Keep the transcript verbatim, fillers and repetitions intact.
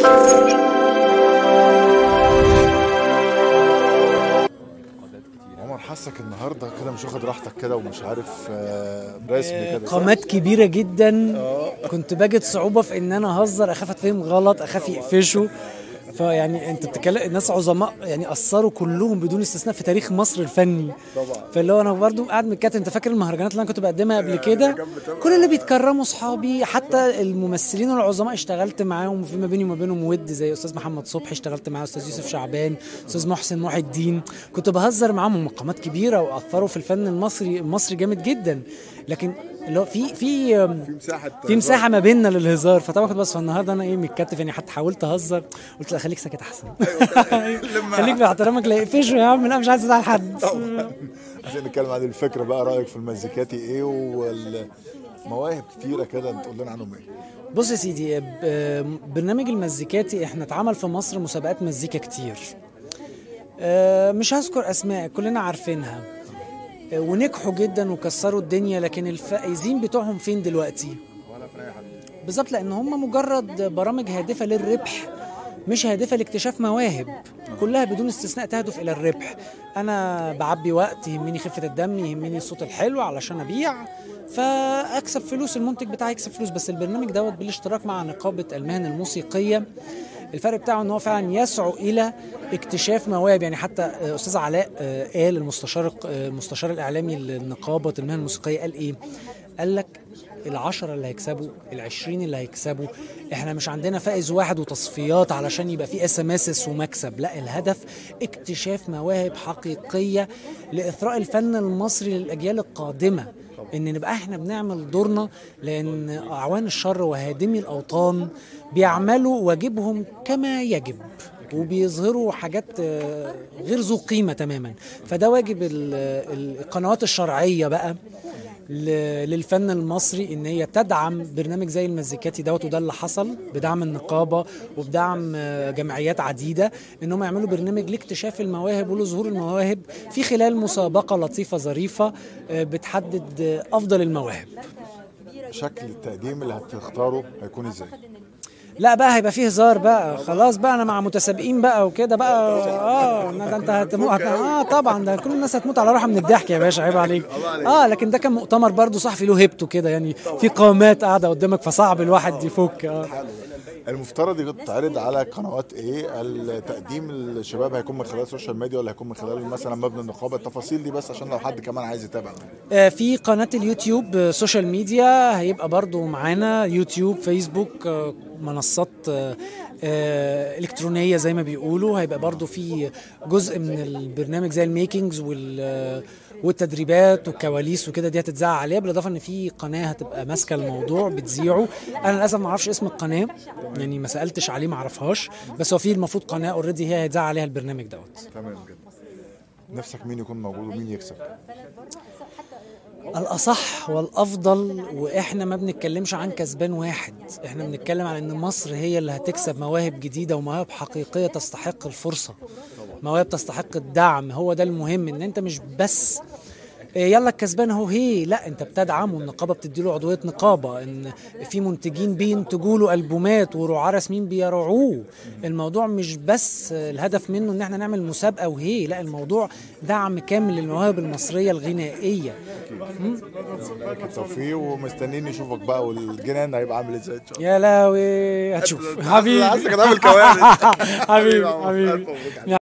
عمر، حاسك النهارده كده مش واخد راحتك كده ومش عارف رسمي كده. قامات كبيره جدا. كنت بجد صعوبه في ان انا اهزر، اخاف اتفهم غلط، اخاف يقفشوا. فيعني انت بتتكلم ناس عظماء يعني اثروا كلهم بدون استثناء في تاريخ مصر الفني طبعا. فاللي هو انا برضو قاعد متكتل. انت فاكر المهرجانات اللي انا كنت بقدمها قبل كده؟ كل اللي بيتكرموا اصحابي، حتى الممثلين العظماء اشتغلت معاهم، وفي ما بيني وما بينهم ود، زي استاذ محمد صبحي اشتغلت معاه، استاذ يوسف شعبان، استاذ محسن محي الدين. كنت بهزر معاهم، مقامات كبيره واثروا في الفن المصري المصري جامد جدا. لكن اللي هو في في في مساحه في مساحه ما بيننا للهزار. فطبعا كنت بس النهارده انا ايه متكتف يعني، حتى حاولت اهزر، قلت لا خليك ساكت احسن. خليك باحترامك، لا يقفشوا يا عم، لا مش عايز ازعل حد. عشان نتكلم عن الفكره بقى، رايك في المزيكاتي ايه والمواهب كتيره كده تقول لنا عنهم ايه؟ بص يا سيدي، برنامج المزيكاتي احنا اتعمل في مصر مسابقات مزيكا كتير، مش هذكر اسماء كلنا عارفينها، ونجحوا جدا وكسروا الدنيا. لكن الفائزين بتوعهم فين دلوقتي؟ ولا في اي حد بالظبط، لان هم مجرد برامج هادفه للربح، مش هادفه لاكتشاف مواهب. كلها بدون استثناء تهدف الى الربح. انا بعبي وقت، يهمني خفه الدم، يهمني الصوت الحلو علشان ابيع فاكسب فلوس، المنتج بتاعي يكسب فلوس. بس البرنامج دوت بالاشتراك مع نقابه المهن الموسيقيه، الفرق بتاعه ان هو فعلا يسعى الى اكتشاف مواهب. يعني حتى استاذ علاء قال، المستشار المستشار الاعلامي لنقابه المهن الموسيقيه، قال ايه؟ قال لك العشرة اللي هيكسبوا، العشرين اللي هيكسبوا، احنا مش عندنا فائز واحد وتصفيات علشان يبقى في اس ام اس ومكسب. لا، الهدف اكتشاف مواهب حقيقيه لاثراء الفن المصري للاجيال القادمه، ان نبقى احنا بنعمل دورنا. لان اعوان الشر وهادمي الاوطان بيعملوا واجبهم كما يجب، وبيظهروا حاجات غير ذو قيمه تماما. فده واجب القنوات الشرعيه بقى للفن المصري، ان هي تدعم برنامج زي المزيكاتي دوت. وده اللي حصل بدعم النقابه وبدعم جمعيات عديده، ان هم يعملوا برنامج لاكتشاف المواهب ولظهور المواهب في خلال مسابقه لطيفه ظريفه بتحدد افضل المواهب. شكل التقديم اللي هتختاره هيكون ازاي؟ لا بقى هيبقى فيه هزار بقى، خلاص بقى انا مع متسابقين بقى وكده بقى. اه ده انت هتموت. اه طبعا ده كل الناس هتموت على روحها من الضحك يا باشا، عيب عليك. اه لكن ده كان مؤتمر برضو صحفي له هيبته كده يعني، في قامات قاعده قدامك فصعب الواحد يفك. اه المفترض يتعرض على قنوات ايه؟ التقديم الشباب هيكون من خلال السوشيال ميديا ولا هيكون من خلال مثلا مبنى النقابه؟ التفاصيل دي بس عشان لو حد كمان عايز يتابع. آه في قناه اليوتيوب سوشيال ميديا، هيبقى برضو معانا يوتيوب، فيسبوك، آه منصات آه آه الكترونيه زي ما بيقولوا. هيبقى برضو في جزء من البرنامج زي الميكينجز وال والتدريبات والكواليس وكده، دي هتتذاع عليها. بالاضافه ان في قناه هتبقى ماسكه الموضوع بتذيعه. انا للاسف ما اعرفش اسم القناه يعني، ما سالتش عليه، ما اعرفهاش. بس هو في المفروض قناه اوريدي هي هيتذاع عليها البرنامج دوت. تمام جدا. نفسك مين يكون موجود ومين يكسب؟ الأصح والأفضل، وإحنا ما بنتكلمش عن كسبان واحد، إحنا بنتكلم عن إن مصر هي اللي هتكسب مواهب جديدة ومواهب حقيقية تستحق الفرصة، مواهب تستحق الدعم. هو ده المهم، إن أنت مش بس يلا الكسبان اهو هي، لا انت بتدعم، والنقابه بتديله عضويه نقابه، ان في منتجين بينتجوا له البومات ورعاه رسميين بيرعوه. الموضوع مش بس الهدف منه ان احنا نعمل مسابقه وهي، لا الموضوع دعم كامل للمواهب المصريه الغنائيه. بالتوفيق، ومستنيين نشوفك بقى، والجنان هيبقى عامل ازاي ان شاء الله. يا لاوي هتشوف حبيبي. حبيبي حبيبي حبيبي.